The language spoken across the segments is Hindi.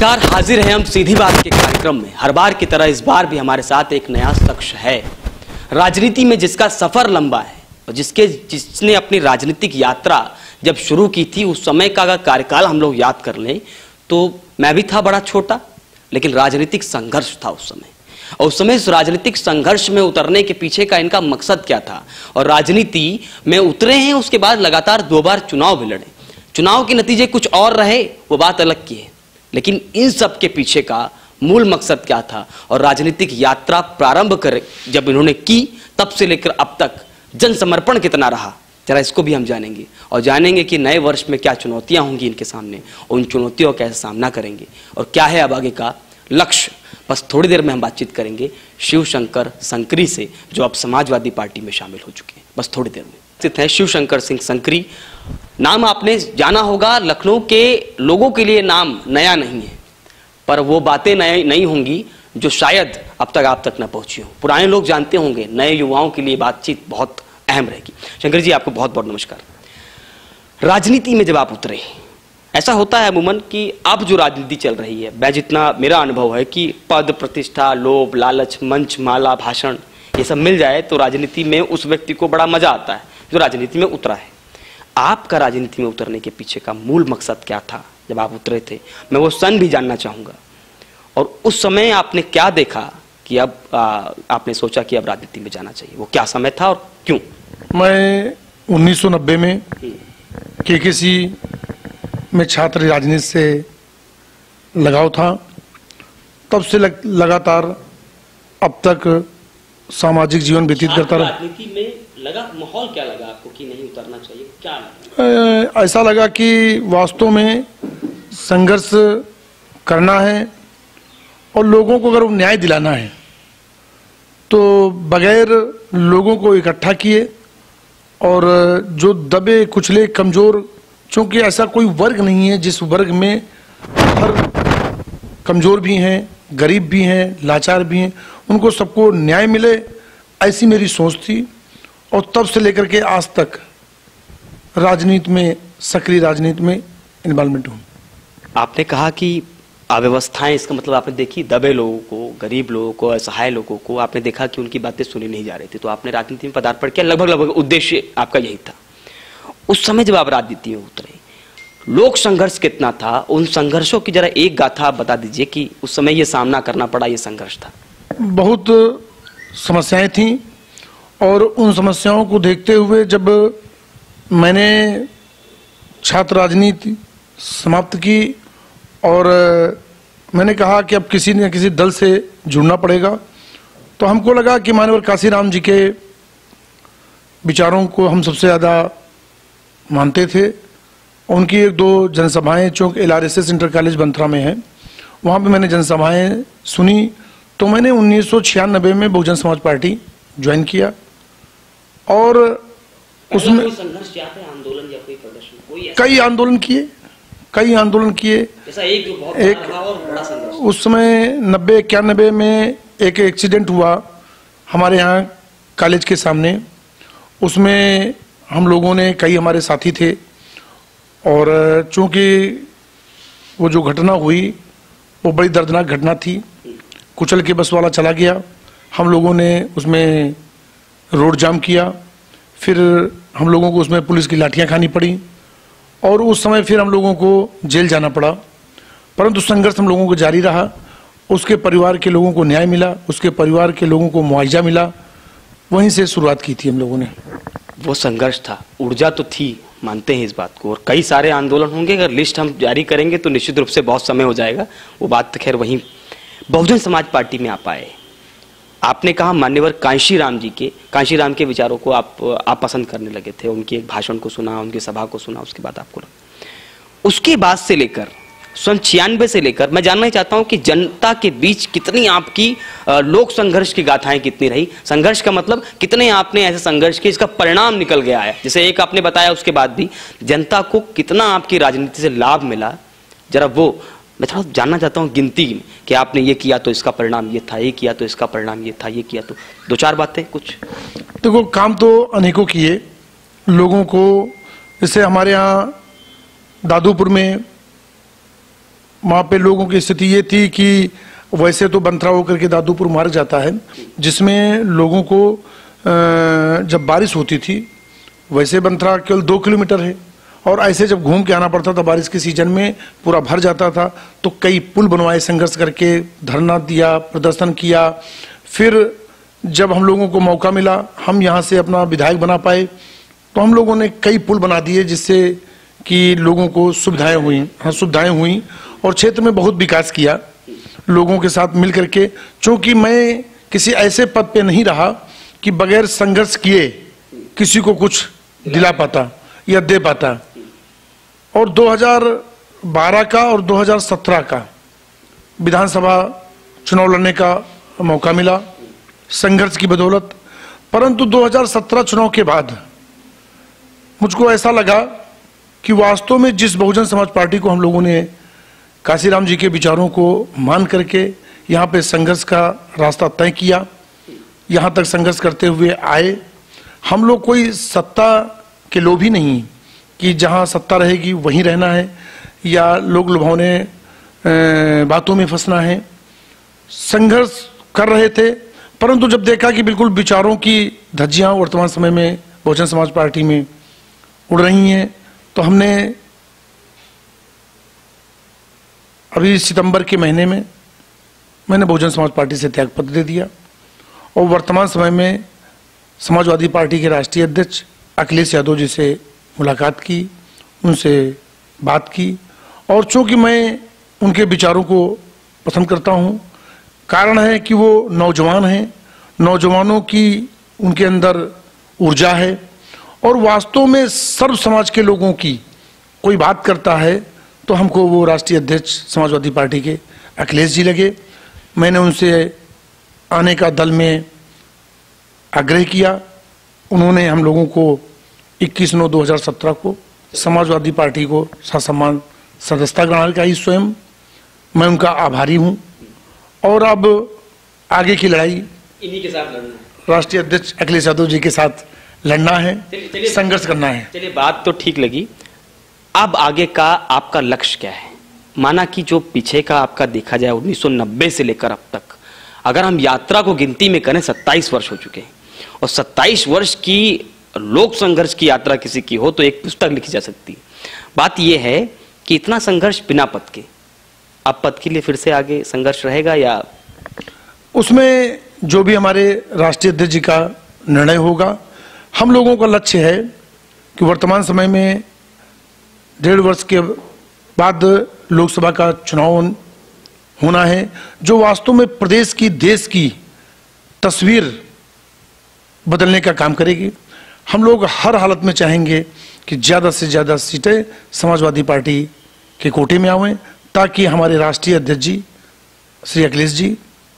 नमस्कार, हाजिर हैं हम सीधी बात के कार्यक्रम में। हर बार की तरह इस बार भी हमारे साथ एक नया शख्स है। राजनीति में जिसका सफर लंबा है और जिसने अपनी राजनीतिक यात्रा जब शुरू की थी उस समय का अगर कार्यकाल हम लोग याद कर लें तो मैं भी था बड़ा छोटा, लेकिन राजनीतिक संघर्ष था उस समय। और उस समय इस राजनीतिक संघर्ष में उतरने के पीछे का इनका मकसद क्या था, और राजनीति में उतरे हैं। उसके बाद लगातार 2 बार चुनाव भी लड़े। चुनाव के नतीजे कुछ और रहे, वो बात अलग की है, लेकिन इन सब के पीछे का मूल मकसद क्या था और राजनीतिक यात्रा प्रारंभ कर जब इन्होंने की तब से लेकर अब तक जन समर्पण कितना रहा, जरा इसको भी हम जानेंगे। और जानेंगे कि नए वर्ष में क्या चुनौतियां होंगी इनके सामने और उन चुनौतियों का कैसे सामना करेंगे और क्या है अब आगे का लक्ष्य। बस थोड़ी देर में हम बातचीत करेंगे शिवशंकर संकरी से, जो अब समाजवादी पार्टी में शामिल हो चुके हैं। बस थोड़ी देर में स्थित है शिवशंकर सिंह संकरी। नाम आपने जाना होगा, लखनऊ के लोगों के लिए नाम नया नहीं है, पर वो बातें नहीं होंगी जो शायद अब तक आप तक न पहुंची हो। पुराने लोग जानते होंगे, नए युवाओं के लिए बातचीत बहुत अहम रहेगी। शंकर जी, आपको बहुत बहुत नमस्कार। राजनीति में जब आप उतरे, ऐसा होता है अमूमन कि अब जो राजनीति चल रही है, मैं जितना मेरा अनुभव है कि पद, प्रतिष्ठा, लोभ, लालच, मंच, माला, भाषण, ये सब मिल जाए तो राजनीति में उस व्यक्ति को बड़ा मजा आता है जो राजनीति में उतरा है। आपका राजनीति में उतरने के पीछे का मूल मकसद क्या था जब आप उतरे थे? मैं वो सन भी जानना चाहूंगा, और उस समय आपने क्या देखा कि अब आपने सोचा कि अब राजनीति में जाना चाहिए। वो क्या समय था और क्यों? मैं 1990 में केकेसी में छात्र राजनीति से लगाव था। तब से लगातार अब तक सामाजिक जीवन व्यतीत करता रहा। राजनीति में लगा माहौल क्या लगा आपको कि नहीं उतरना चाहिए? क्या लगा? ऐसा लगा कि वास्तव में संघर्ष करना है और लोगों को अगर न्याय दिलाना है तो बगैर लोगों को इकट्ठा किए और जो दबे कुचले कमजोर, चूंकि ऐसा कोई वर्ग नहीं है जिस वर्ग में हर कमजोर भी हैं, गरीब भी हैं, लाचार भी हैं, उनको सबको न्याय मिले, ऐसी मेरी सोच थी। और तब से लेकर के आज तक राजनीति में, सक्रिय राजनीति में इन्वॉल्वमेंट हूँ। आपने कहा कि अव्यवस्थाएं, इसका मतलब आपने देखी दबे लोगों को, गरीब लोगों को, असहाय लोगों को, आपने देखा कि उनकी बातें सुनी नहीं जा रही थी, तो आपने राजनीति में पदार्पण किया। लगभग उद्देश्य आपका यही था। उस समय जब आप राजनीति में उतरे, लोक संघर्ष कितना था? उन संघर्षों की जरा एक गाथा आप बता दीजिए कि उस समय ये सामना करना पड़ा, ये संघर्ष था। बहुत समस्याएं थी और उन समस्याओं को देखते हुए जब मैंने छात्र राजनीति समाप्त की और मैंने कहा कि अब किसी न किसी दल से जुड़ना पड़ेगा, तो हमको लगा कि माननीय काशीराम जी के विचारों को हम सबसे ज़्यादा मानते थे। उनकी 1-2 जनसभाएं चूँकि LRSS इंटर कॉलेज बंथरा में है, वहाँ पे मैंने जनसभाएं सुनी। तो मैंने 1996 में बहुजन समाज पार्टी ज्वाइन किया और उसमें संघर्ष याद है, आंदोलन या कोई प्रदर्शन? कई आंदोलन किए। जैसा एक जो बहुत बड़ा संघर्ष उस समय 90-91 में एक एक्सीडेंट हुआ हमारे यहाँ कॉलेज के सामने। उसमें हम लोगों ने, कई हमारे साथी थे, और चूंकि वो जो घटना हुई वो बड़ी दर्दनाक घटना थी। कुचल के बस वाला चला गया, हम लोगों ने उसमें रोड जाम किया, फिर हम लोगों को उसमें पुलिस की लाठियां खानी पड़ी और उस समय फिर हम लोगों को जेल जाना पड़ा। परंतु संघर्ष हम लोगों को जारी रहा। उसके परिवार के लोगों को न्याय मिला, उसके परिवार के लोगों को मुआवजा मिला। वहीं से शुरुआत की थी हम लोगों ने। वो संघर्ष था, ऊर्जा तो थी, मानते हैं इस बात को, और कई सारे आंदोलन होंगे। अगर लिस्ट हम जारी करेंगे तो निश्चित रूप से बहुत समय हो जाएगा, वो बात तो खैर। वहीं बहुजन समाज पार्टी में आप आए, आपने कहा मान्यवर कांशीराम के विचारों को आप पसंद करने लगे थे। उनके एक भाषण को सुना, उनकी सभा को सुना, उसके बाद आपको लगा। उसके बाद से लेकर 96 से लेकर मैं जानना ही चाहता हूं कि जनता के बीच कितनी आपकी लोक संघर्ष की गाथाएं कितनी रही। संघर्ष का मतलब कितने आपने ऐसे संघर्ष किए इसका परिणाम निकल गया है। जैसे एक आपने बताया, उसके बाद भी जनता को कितना आपकी राजनीति से लाभ मिला, जरा वो मैं थोड़ा जानना चाहता हूं गिनती में कि आपने ये किया तो इसका परिणाम ये था, ये किया तो इसका परिणाम ये था, ये किया तो 2-4 बातें कुछ। देखो, काम तो अनेकों किए लोगों को। जैसे हमारे यहाँ दादूपुर में वहाँ पे लोगों की स्थिति ये थी कि वैसे तो बंथरा होकर के दादूपुर मार्ग जाता है, जिसमें लोगों को जब बारिश होती थी, वैसे बंथरा केवल 2 किलोमीटर है, और ऐसे जब घूम के आना पड़ता था बारिश के सीजन में, पूरा भर जाता था। तो कई पुल बनवाए, संघर्ष करके धरना दिया, प्रदर्शन किया। फिर जब हम लोगों को मौका मिला, हम यहाँ से अपना विधायक बना पाए, तो हम लोगों ने कई पुल बना दिए, जिससे कि लोगों को सुविधाएं हुई। हाँ, सुविधाएं हुई और क्षेत्र में बहुत विकास किया लोगों के साथ मिल करके। चूँकि मैं किसी ऐसे पद पे नहीं रहा कि बगैर संघर्ष किए किसी को कुछ दिला पाता या दे पाता। और 2012 का और 2017 का विधानसभा चुनाव लड़ने का मौका मिला संघर्ष की बदौलत। परंतु 2017 चुनाव के बाद मुझको ऐसा लगा कि वास्तव में जिस बहुजन समाज पार्टी को हम लोगों ने काशीराम जी के विचारों को मान करके यहाँ पे संघर्ष का रास्ता तय किया, यहाँ तक संघर्ष करते हुए आए, हम लोग कोई सत्ता के लोभी नहीं कि जहाँ सत्ता रहेगी वहीं रहना है या लोग लुभावने बातों में फंसना है। संघर्ष कर रहे थे, परंतु जब देखा कि बिल्कुल विचारों की धज्जियाँ वर्तमान समय में बहुजन समाज पार्टी में उड़ रही हैं, तो हमने अभी सितंबर के महीने में मैंने बहुजन समाज पार्टी से त्यागपत्र दे दिया और वर्तमान समय में समाजवादी पार्टी के राष्ट्रीय अध्यक्ष अखिलेश यादव जी से मुलाकात की, उनसे बात की। और चूंकि मैं उनके विचारों को पसंद करता हूं, कारण है कि वो नौजवान हैं, नौजवानों की उनके अंदर ऊर्जा है और वास्तव में सर्व समाज के लोगों की कोई बात करता है तो हमको वो राष्ट्रीय अध्यक्ष समाजवादी पार्टी के अखिलेश जी लगे। मैंने उनसे आने का दल में आग्रह किया। उन्होंने हम लोगों को 21/9/2017 को समाजवादी पार्टी को ससम्मान सदस्यता ग्रहण का ही स्वयं मैं उनका आभारी हूं। और अब आगे की लड़ाई इन्हीं के साथ लड़ना है, राष्ट्रीय अध्यक्ष अखिलेश यादव जी के साथ लड़ना है, संघर्ष करना है। चलिए, बात तो ठीक लगी। अब आगे का आपका लक्ष्य क्या है? माना कि जो पीछे का आपका देखा जाए 1990 से लेकर अब तक, अगर हम यात्रा को गिनती में करें 27 वर्ष हो चुके हैं और 27 वर्ष की लोक संघर्ष की यात्रा किसी की हो तो एक पुस्तक लिखी जा सकती है। बात यह है कि इतना संघर्ष बिना पद के, अब पद के लिए फिर से आगे संघर्ष रहेगा या उसमें जो भी हमारे राष्ट्रीय अध्यक्ष जी का निर्णय होगा। हम लोगों का लक्ष्य है कि वर्तमान समय में 1.5 वर्ष के बाद लोकसभा का चुनाव होना है, जो वास्तव में प्रदेश की, देश की तस्वीर बदलने का काम करेगी। हम लोग हर हालत में चाहेंगे कि ज़्यादा से ज़्यादा सीटें समाजवादी पार्टी के कोटे में आवें, ताकि हमारे राष्ट्रीय अध्यक्ष जी श्री अखिलेश जी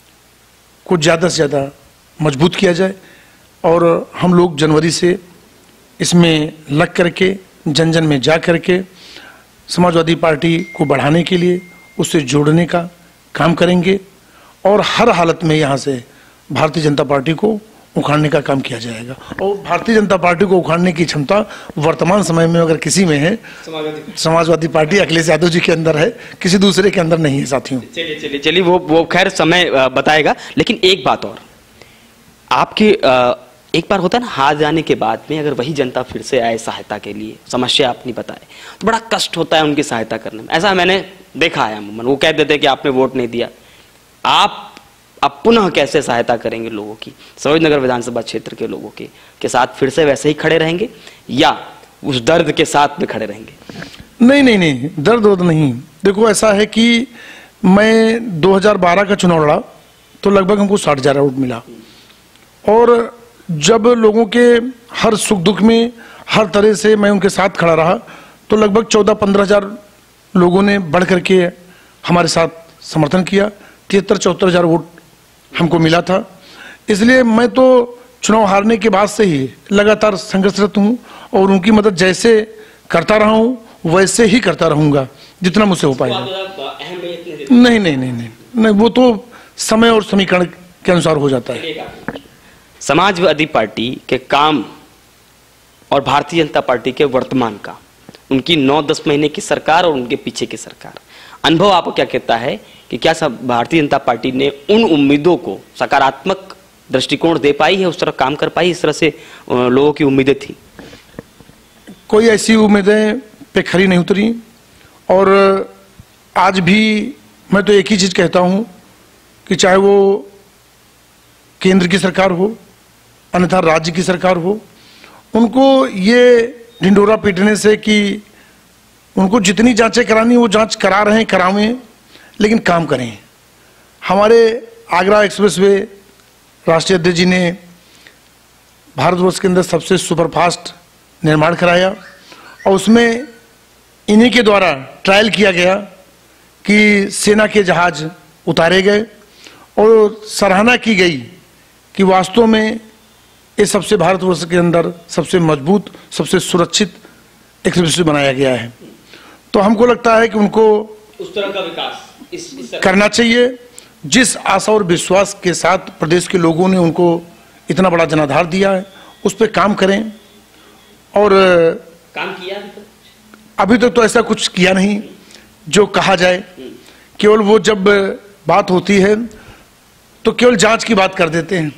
को ज़्यादा से ज़्यादा मजबूत किया जाए और हम लोग जनवरी से इसमें लग करके जन जन में जा करके समाजवादी पार्टी को बढ़ाने के लिए उससे जोड़ने का काम करेंगे और हर हालत में यहाँ से भारतीय जनता पार्टी को उखाड़ने का काम किया जाएगा। और भारतीय जनता पार्टी को उखाड़ने की क्षमता वर्तमान समय में अगर किसी में है, समाजवादी पार्टी अखिलेश यादव जी के अंदर है, किसी दूसरे के अंदर नहीं है साथियों। चलिए वो खैर समय बताएगा। लेकिन एक बात और, आपकी एक बार होता है ना, हार जाने के बाद में अगर वही जनता फिर से आए सहायता के लिए, समस्या आपने बताए, तो बड़ा कष्ट होता है उनकी सहायता करने में। ऐसा मैंने देखा है अमूमन, वो कह देते कि आपने वोट नहीं दिया, आप अब पुनः कैसे सहायता करेंगे लोगों की, सरोजनगर विधानसभा क्षेत्र के लोगों के साथ फिर से वैसे ही खड़े रहेंगे या उस दर्द के साथ में खड़े रहेंगे? नहीं, दर्द नहीं। देखो, ऐसा है कि मैं 2012 का चुनाव लड़ा तो लगभग हमको 60,000 वोट मिला और जब लोगों के हर सुख दुख में हर तरह से मैं उनके साथ खड़ा रहा तो लगभग 14-15,000 लोगों ने बढ़ करके हमारे साथ समर्थन किया। 73-74,000 वोट हमको मिला था। इसलिए मैं तो चुनाव हारने के बाद से ही लगातार संघर्षरत हूँ और उनकी मदद जैसे करता रहा हूँ वैसे ही करता रहूँगा जितना मुझसे हो पाएगा। नहीं, वो तो समय और समीकरण के अनुसार हो जाता है। समाजवादी पार्टी के काम और भारतीय जनता पार्टी के वर्तमान का, उनकी 9-10 महीने की सरकार और उनके पीछे की सरकार, अनुभव आपको क्या कहता है कि क्या सब भारतीय जनता पार्टी ने उन उम्मीदों को सकारात्मक दृष्टिकोण दे पाई है, उस तरह काम कर पाई, इस तरह से लोगों की उम्मीदें थी? कोई ऐसी उम्मीदें पे खरी नहीं उतरी। और आज भी मैं तो एक ही चीज कहता हूं कि चाहे वो केंद्र की सरकार हो अन्यथा राज्य की सरकार हो, उनको ये ढिंडोरा पीटने से कि उनको जितनी जांचें करानी वो जांच करा रहे हैं, करावें, लेकिन काम करें। हमारे आगरा एक्सप्रेसवे राष्ट्रीय अध्यक्ष जी ने भारतवर्ष के अंदर सबसे सुपरफास्ट निर्माण कराया और उसमें इन्हीं के द्वारा ट्रायल किया गया कि सेना के जहाज उतारे गए और सराहना की गई कि वास्तव में ये सबसे भारतवर्ष के अंदर सबसे मजबूत, सबसे सुरक्षित एक्सप्रेसवे बनाया गया है। तो हमको लगता है कि उनको उस तरह का विकास करना चाहिए। जिस आशा और विश्वास के साथ प्रदेश के लोगों ने उनको इतना बड़ा जनाधार दिया है, उस पर काम करें। और काम किया अभी तक तो ऐसा कुछ किया नहीं जो कहा जाए। केवल वो जब बात होती है तो केवल जांच की बात कर देते हैं।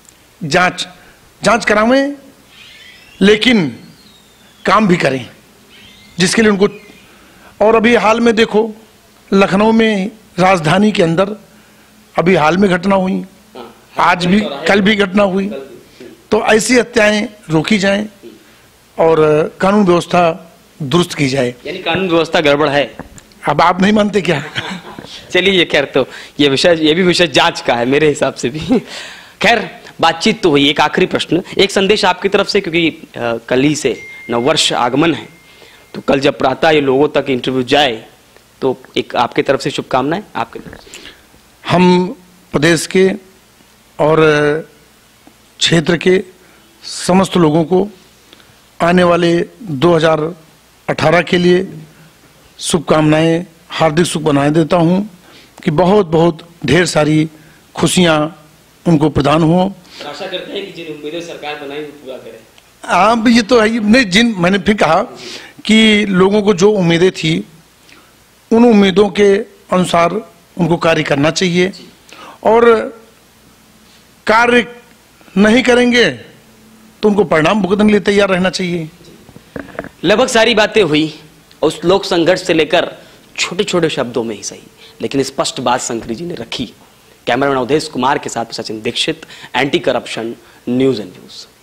जांच करावें, लेकिन काम भी करें, जिसके लिए उनको। और अभी हाल में देखो, लखनऊ में राजधानी के अंदर अभी हाल में घटना हुई, आज भी कल भी घटना हुई। तो ऐसी हत्याएं रोकी जाएं और कानून व्यवस्था दुरुस्त की जाए। यानी कानून व्यवस्था गड़बड़ है। अब आप नहीं मानते क्या? चलिए, ये खैर तो ये भी विषय जांच का है मेरे हिसाब से भी। खैर, बातचीत तो हुई। एक आखिरी प्रश्न, एक संदेश आपकी तरफ से, क्योंकि कल ही से नववर्ष आगमन है, तो कल जब प्रातः ये लोगों तक इंटरव्यू जाए तो एक आपके तरफ से शुभकामनाएं आपके तरफ से। हम प्रदेश के और क्षेत्र के समस्त लोगों को आने वाले 2018 के लिए शुभकामनाएं, हार्दिक शुभकामनाएं देता हूं कि बहुत बहुत ढेर सारी खुशियां उनको प्रदान हो। आशा करते हैं कि जिन उम्मीदें सरकार बनाई वो पूरा करे। अब ये तो है ही नहीं, मैंने फिर कहा कि लोगों को जो उम्मीदें थी उन उम्मीदों के अनुसार उनको कार्य करना चाहिए, और कार्य नहीं करेंगे तो उनको परिणाम भुगतने के लिए तैयार रहना चाहिए। लगभग सारी बातें हुई, उस लोक संघर्ष से लेकर छोटे छोटे शब्दों में ही सही, लेकिन स्पष्ट बात शंकरी जी ने रखी। कैमरामैन अवधेश कुमार के साथ Sachin Dikshit, anti corruption news and views.